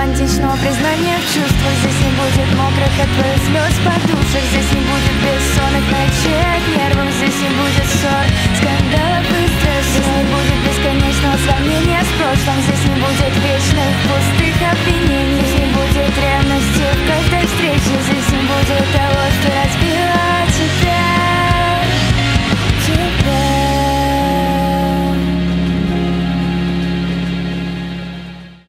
романтичного признания в чувствах. Здесь не будет мокрых от твоих слез подушек, здесь не будет бессонных ночей.